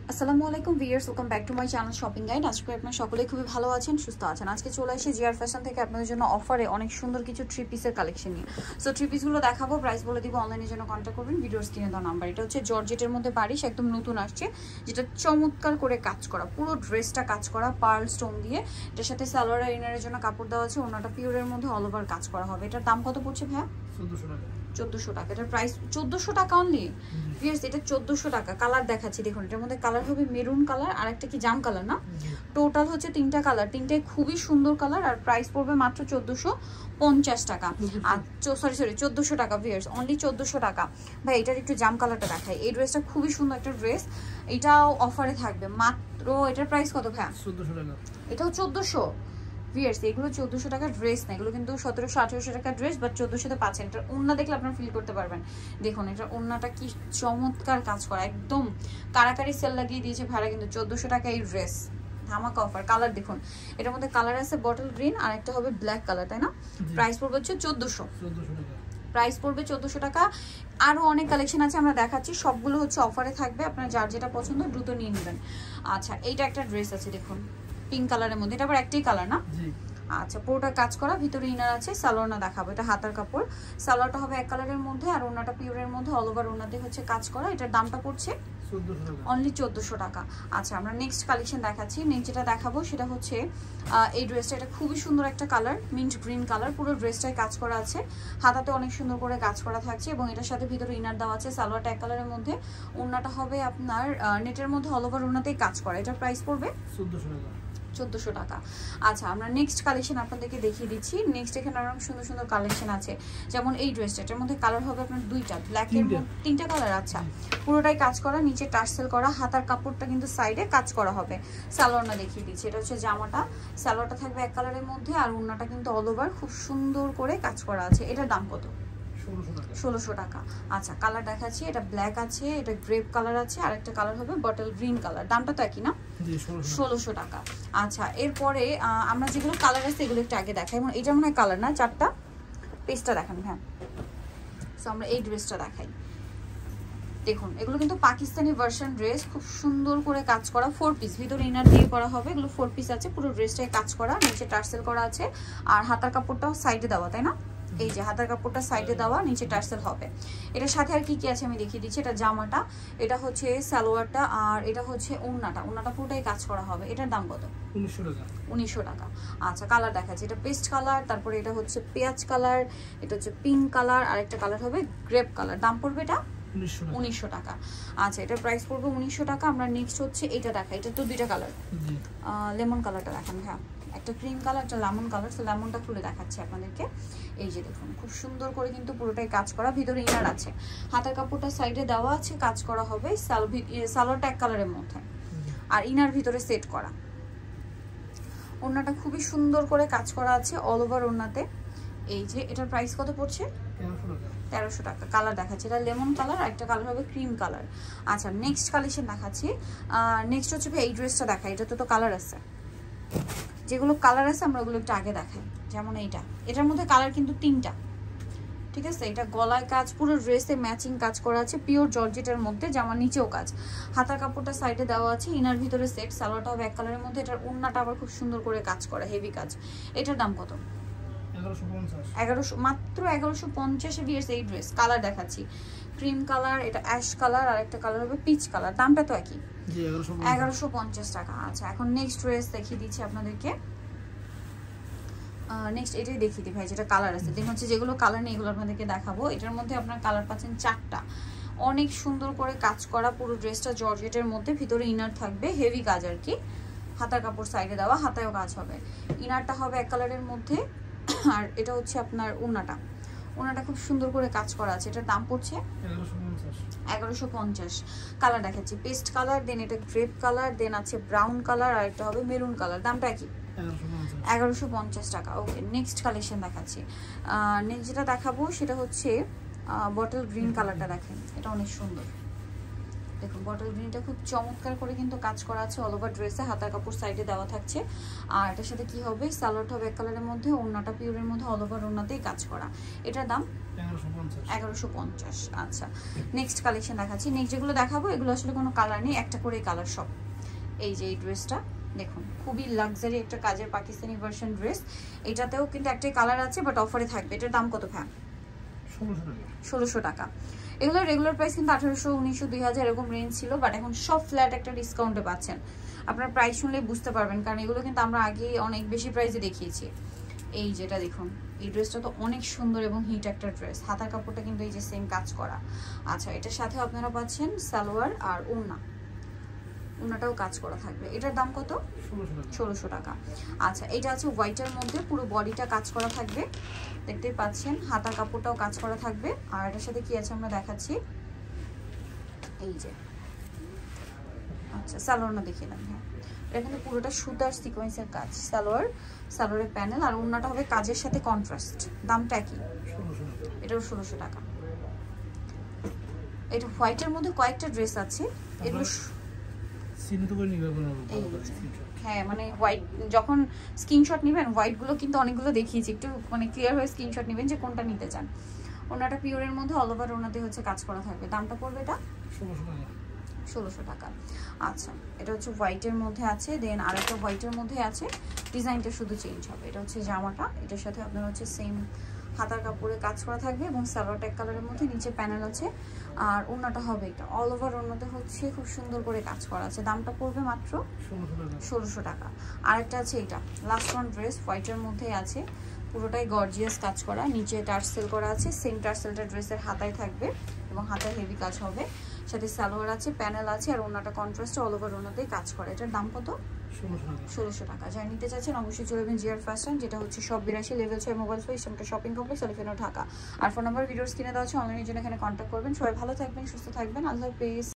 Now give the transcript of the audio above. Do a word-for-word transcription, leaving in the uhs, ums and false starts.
আসসালামু আলাইকুম viewers, welcome back to my channel shopping guide. আজকে আপনারা সকলেই খুবই ভালো আছেন, সুস্থ আছেন। আজকে চলে আসি জিআর ফ্যাশন থেকে আপনাদের জন্য অফারে অনেক সুন্দর কিছু থ্রি পিসের কালেকশন নিয়ে। সো থ্রি পিসগুলো দেখাবো, প্রাইস বলে দিব, অনলাইনের জন্য কন্ট্যাক্ট করবেন ভিডিওর স্ক্রিনে দেওয়া নাম্বার। এটা হচ্ছে জর্জেটের মধ্যে বারিশ, একদম নতুন আসছে, যেটা চমৎকার করে কাজ করা, পুরো ড্রেসটা কাজ করা পার্ল স্টোন দিয়ে। এটার সাথে সালোয়ার আর ইনারের জন্য কাপড় দেওয়া আছে, ওনাটা পিওরের মধ্যে অল ওভার কাজ করা হবে। এটার দাম কত পড়ছে ভাইয়া? চোদ্দোশো টাকা। চোদ্দোশো টাকা। এটার প্রাইস চোদ্দোশো টাকা অনলি। ভিউয়ার্স, এটা চোদ্দোশো টাকা। কালার দেখাচ্ছি দেখুন, এটার মধ্যে কালার হবে মেরুন কালার আর একটা কি জাম কালার না, টোটাল হচ্ছে তিনটা কালার, তিনটাই খুবই সুন্দর কালার। আর প্রাইস পড়বে মাত্র চোদ্দোশো পঞ্চাশ টাকা। আর সরি সরি চোদ্দোশো টাকা ভিউয়ার্স, অনলি চোদ্দোশো টাকা। ভাই এটার একটু জাম কালারটা দেখাই। এই ড্রেসটা খুবই সুন্দর একটা ড্রেস, এটাও অফারে থাকবে মাত্র। এটার প্রাইস কত ভাইয়া? চোদ্দোশো টাকা। এটাও চোদ্দোশো। ভিউয়ার্স, এগুলো চোদ্দোশো টাকার ড্রেস না, এগুলো কিন্তু সতেরোশো আঠেরোশো টাকার ড্রেস, বাট চোদ্দোশোতে পাচ্ছেন। এটার ওড়না দেখলে আপনারা ফিল করতে পারবেন। দেখুন এটার ওড়নাটা কি চমৎকার কাজ করা, একদম কারাকারি সেল লাগিয়ে দিয়েছে ভাড়া, কিন্তু চোদ্দোশো টাকা এই ড্রেস ধামাকা অফার। কালার দেখুন, এটার মধ্যে কালার আছে বটল গ্রিন আর একটা হবে ব্ল্যাক কালার, তাই না? প্রাইস পড়বে হচ্ছে চোদ্দোশো। প্রাইস পড়বে চোদ্দোশো টাকা। আরও অনেক কালেকশন আছে, আমরা দেখাচ্ছি, সবগুলো হচ্ছে অফারে থাকবে, আপনার যার যেটা পছন্দ দ্রুত নিয়ে নেবেন। আচ্ছা, এইটা একটা ড্রেস আছে দেখুন, পিঙ্ক কালারের মধ্যে, এটা আবার একটাই কালার না? আচ্ছা, পুরোটা কাজ করা, ভিতরে ইনার আছে, সালোয়ারটা দেখাবো। এটা হাতার কাপড়, সালোয়ারটা হবে এক কালারের মধ্যে আর ওনাটা পিওরের মধ্যে, অল ওভার ওনাতে হচ্ছে কাজ করা। এটার দামটা পড়ছে অনলি চোদ্দোশো টাকা। আচ্ছা, আমরা নেক্সট কালেকশন দেখাচ্ছি। নেক্সট যেটা দেখাবো সেটা হচ্ছে এই ড্রেসটা। এটা খুবই সুন্দর একটা কালার, মিন্ট গ্রিন কালার, পুরো ড্রেসটায় কাজ করা আছে, হাতাতে অনেক সুন্দর করে কাজ করা থাকছে এবং এটার সাথে ভিতরে ইনার দেওয়া আছে। সালোয়ারটা এক কালারের মধ্যে, ওনাটা হবে আপনার নেটের মধ্যে, অল ওভার ওনাতেই কাজ করা। এটার প্রাইস পড়বে চোদ্দোশো টাকা। চোদ্দোশো টাকা। আচ্ছা, আমরা নেক্সট কালেকশন আপনাদেরকে দেখিয়ে দিচ্ছি। নেক্সট এখানে অনেক সুন্দর সুন্দর কালেকশন আছে, যেমন এই ড্রেসটা, এটার মধ্যে কালার হবে আপনার দুইটা, ব্ল্যাকের মধ্যে তিনটা কালার। আচ্ছা, পুরোটাই কাজ করা, নিচে টার্সেল করা, হাতার কাপড়টা কিন্তু সাইডে কাজ করা হবে। সালোয়ারটা দেখিয়ে দিচ্ছি, এটা হচ্ছে জামাটা, সালোয়ারটা থাকবে এক কালারের মধ্যে আর ওড়নাটা কিন্তু অল ওভার খুব সুন্দর করে কাজ করা আছে। এটার দাম কত? ষোলোশো টাকা। আচ্ছা, কালার দেখাচ্ছি, এটা ব্ল্যাক আছে, এটা গ্রেপ কালার আছে আর একটা কালার হবে বটল গ্রিন কালার। দামটা তো একই না? ষোলোশো টাকা। আচ্ছা, এরপরে আমরা যেগুলো কালার আছে এগুলো একটু আগে দেখাই। এবং এটা মনে হয় কালার না, চারটা পেজটা দেখান। হ্যাঁ, সো আমরা এই ড্রেসটা দেখাই। দেখুন, এগুলো কিন্তু পাকিস্তানি ভার্সন ড্রেস, খুব সুন্দর করে কাজ করা, ফোর পিস, ভিতরে ইনার দিয়ে করা হবে। এগুলো ফোর পিস আছে, পুরো ড্রেসটাই কাজ করা, নিচে টার্সেল করা আছে আর হাতার কাপড়টাও সাইডে দেওয়া, তাই না? এই যে হাতার কাপড়টা সাইডে দেওয়া, নিচে টার্সেল হবে। এটার সাথে আর কি কি আছে আমি দেখিয়ে দিচ্ছি। এটা জামাটা, এটা হচ্ছে সালোয়ারটা আর এটা হচ্ছে ওড়নাটা, ওড়নাটা পুরোটাই কাজ করা হবে। এটার দাম কত? উনিশশো টাকা। উনিশশো টাকা। আচ্ছা, কালার দেখাচ্ছি, এটা পেস্ট কালার, তারপরে এটা হচ্ছে পেঁয়াজ কালার, এটা হচ্ছে পিঙ্ক কালার আর একটা কালার হবে গ্রেপ কালার। দাম পড়বে এটা উনিশশো টাকা। আচ্ছা, এটার প্রাইস পড়বে উনিশশো টাকা। আমরা নেক্সট হচ্ছে এটা দেখাই, এটা তো দুইটা কালার, লেমন কালারটা দেখান। হ্যাঁ, একটা ক্রিম কালার, একটা লেমন কালার। তো লেমনটা খুলে দেখাচ্ছি আপনাদেরকে। এই যে দেখুন, খুব সুন্দর করে কিন্তু পুরোটাই কাজ করা, ভিতরে ইনার আছে, হাতার কাপড়টা সাইডে দেওয়া আছে, কাজ করা হবে। সালোয়ারটা এক কালারের মধ্যে আর ইনার ভিতরে সেট করা। ওড়নাটা খুবই সুন্দর করে কাজ করা আছে অল ওভার ওড়নাতে। এই যে এটার প্রাইস কত পড়ছে? তেরোশো টাকা। কালার দেখাচ্ছি, এটা লেমন কালার আর একটা কালার হবে ক্রিম কালার। আচ্ছা, নেক্সট কালেকশন দেখাচ্ছি। নেক্সট হচ্ছে এই ড্রেসটা দেখাই, এটাতে তো কালার আছে, যেগুলো কালার আছে আমরা ওগুলো একটু আগে দেখাই। যেমন এইটা, এটার মধ্যে কালার কিন্তু তিনটা, ঠিক আছে? এটা গলায় কাজ, পুরো ড্রেসে ম্যাচিং কাজ করা আছে, পিওর জর্জেটের মধ্যে, জামার নিচেও কাজ, হাতার কাপড়টা সাইডে দেওয়া আছে, ইনার ভিতরে সেট, সালোয়ারটা হবে এক কালারের মধ্যে। এটার ওড়নাটা আবার খুব সুন্দর করে কাজ করা, হেভি কাজ। এটার দাম কত? এগারোশো, মাত্র এগারোশো পঞ্চাশে ভিএস এই ড্রেস। কালার দেখাচ্ছি, ক্রিম কালার, এটা অ্যাশ কালার আর একটা কালার হবে পিচ কালার। দামটা তো একই, এগারোশো পঞ্চাশ টাকা। আচ্ছা, এখন নেক্সট ড্রেস দেখিয়ে দিচ্ছি আপনাদেরকে। নেক্সট এটাই দেখিয়ে দিই ভাই, যেটা কালার আছে। দেখুন হচ্ছে যেগুলো কালার নেই এগুলো আপনাদেরকে দেখাবো। এটার মধ্যে আপনার কালার পাচ্ছেন চারটা, অনেক সুন্দর করে কাজ করা, পুরো ড্রেসটা জর্জেটের মধ্যে, ভিতরে ইনার থাকবে, হেভি কাজ আর কি, হাতার কাপড় সাইডে দেওয়া, হাতায়ও কাজ হবে। ইনারটা হবে এক কালারের মধ্যে আর এটা হচ্ছে আপনার ওড়নাটা, ওড়নাটা খুব সুন্দর করে কাজ করা আছে। এটার দাম পড়ছে এগারোশো পঞ্চাশ। কালার দেখাচ্ছি, পেস্ট কালার, দেন এটা গ্রেপ কালার, দেন আছে ব্রাউন কালার আর একটা হবে মেরুন কালার। দামটা কি? এগারোশো পঞ্চাশ টাকা। ওকে, নেক্সট কালেকশন দেখাচ্ছি। নেক্সট যেটা দেখাবো সেটা হচ্ছে বটল গ্রিন কালারটা। দেখেন, এটা অনেক সুন্দর, দেখুন বটল গ্রিনটা খুব চমৎকার করে কিন্তু কাজ করা আছে অল ওভার ড্রেসে, হাতার কাপড় সাইডে দেওয়া থাকছে। আর এটার সাথে কি হবে, সালোয়ারটা হবে এক কালারের মধ্যে, ওড়নাটা পিওরের মধ্যে, অল ওভার ওড়নাতেই কাজ করা। এটার দাম এগারোশো পঞ্চাশ। আচ্ছা নেক্সট কালেকশন দেখাচ্ছি। নেক্সট যেগুলো দেখাবো এগুলো আসলে কোনো কালার নেই, একটা করে কালার সব। এই যে এই ড্রেসটা দেখুন, খুবই লাক্সারি একটা কাজের পাকিস্তানি ভার্সন ড্রেস। এটাতেও কিন্তু একটাই কালার আছে বাট অফারে থাকবে। এটার দাম কত ভাই? ষোলোশো টাকা। এগুলো রেগুলার প্রাইস কিন্তু আঠারোশো, উনিশশো, দুই হাজার এরকম রেঞ্জ ছিল, বাট এখন সব ফ্ল্যাট একটা ডিসকাউন্টে পাচ্ছেন। আপনার প্রাইস শুনলে বুঝতে পারবেন, কারণ এগুলো কিন্তু আমরা আগে অনেক বেশি প্রাইসে দেখিয়েছি। এই যেটা দেখুন, এই ড্রেসটা তো অনেক সুন্দর এবং হিট একটা ড্রেস, হাতার কাপড়টা কিন্তু এই যে সেম কাজ করা। আচ্ছা এটার সাথে আপনারা পাচ্ছেন সালোয়ার আর ওড়না, ওড়নাটাও কাজ করা থাকবে। এটার দাম কত? ষোলোশো টাকা। আচ্ছা এটা আছে হোয়াইটের মধ্যে, পুরো বডিটা কাজ করা থাকবে, দেখতেই পাচ্ছেন, হাতার কাপড়টাও কাজ করা থাকবে। আর এটার সাথে কি আছে আমরা দেখাচ্ছি, এই যে আচ্ছা সালোয়ার না দেখিলাম। হ্যাঁ এটা কিন্তু পুরোটা সুতার সিকোয়েন্সের কাজ, সালোয়ার, সালোয়ারের প্যানেল, আর ওড়নাটা হবে কাজের সাথে কন্ট্রাস্ট। দামটা কি? এটাও ষোলোশো টাকা। এটা হোয়াইটের মধ্যে কয়েকটা ড্রেস আছে, এগুলো হ্যাঁ মানে হোয়াইট যখন স্ক্রিনশট নেবেন, হোয়াইট গুলো কিন্তু অনেকগুলো দেখিয়েছি, একটু মানে ক্লিয়ার হয়ে স্ক্রিনশট নেবেন যে কোনটা নিতে চান। ওনাটা পিওরের মধ্যে, অল ওভার ওনাতে হচ্ছে কাজ করা থাকবে। দামটা পড়বে এটা ষোলোশো টাকা। আচ্ছা এটা হচ্ছে হোয়াইটের মধ্যে আছে, দেন আর একটা হোয়াইটের মধ্যে আছে, ডিজাইনটা শুধু চেঞ্জ হবে। এটা হচ্ছে জামাটা, এটার সাথে আপনার হচ্ছে সেম হাতার কাপড়ে কাজ করা থাকবে এবং সালোয়ারটা এক কালারের মধ্যে, নিচে প্যানেল আছে। আর ওড়নাটা হবে এটা অল ওভার ওড়নাতে হচ্ছে খুব সুন্দর করে কাজ করা আছে। দামটা পড়বে মাত্র ষোলোশো টাকা। আরেকটা আছে এটা লাস্ট ওয়ান ড্রেস, হোয়াইটের মধ্যে আছে, পুরোটাই গর্জিয়াস কাজ করা, নিচে টার্সেল করা আছে, সেম টার্সেলটা ড্রেসের হাতায় থাকবে এবং হাতায় হেভি কাজ হবে, সাথে সালোয়ার আছে, প্যানেল আছে, আর ওড়নাটা কন্ট্রাস্টে অল ওভার ওড়নাতেই কাজ করা। এটার দাম কত? ষোলোশো টাকা। যারা নিতে চাচ্ছেন অবশ্যই চলে যাবেন জিআর ফ্যাশন, যেটা হচ্ছে সব বিরাশি লেভেল ছয় মোবাইল ফোন ইসলামকে শপিং কমপ্লেক্স এলিফেন্ট ঢাকা। আর ফোন নাম্বার ভিডিওস কিনে দেওয়া আছে, অনলাইনের জন্য এখানে কন্ট্যাক্ট করবেন। সবাই ভালো থাকবেন, সুস্থ থাকবেন, আল্লাহ হাফেজ।